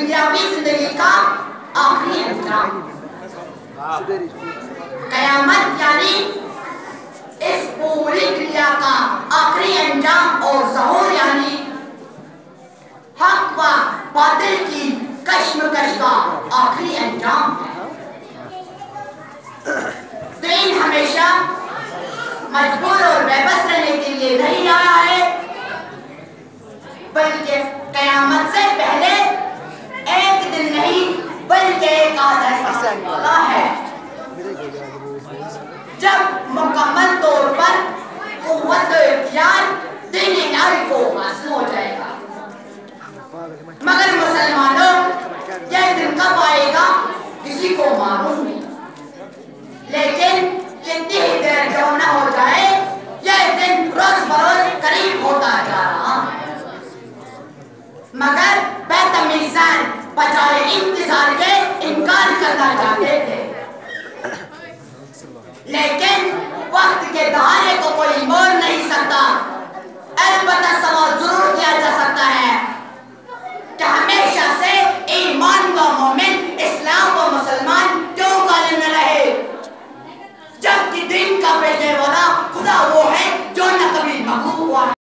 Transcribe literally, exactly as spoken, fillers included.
दुनियावी जिंदगी का आखिरी अंजाम। कयामत यानी इस पूरी दुनिया का आखिरी अंजाम और ज़हूर यानी हक व बातिल की कश्मकश का आखिरी अंजाम है। दिन हमेशा मजबूर और बेबस रहने के लिए नहीं आया है, बल्कि कयामत से पहले एक दिन नहीं बल्कि एक आने वाला है जब मुकम्मल तौर पर कुव्वत इख्तियार दीन इलाही को हासिल हो जाएगा। मगर मुसलमानों, यह दिन कब आएगा किसी को मालूम नहीं, लेकिन कितनी ही देर क्यों न हो जाए, यह दिन रोज बरोज करीब होता जा रहा है। मगर बेतमीज़ान बजाय इंतजार के इनकार करना चाहते थे।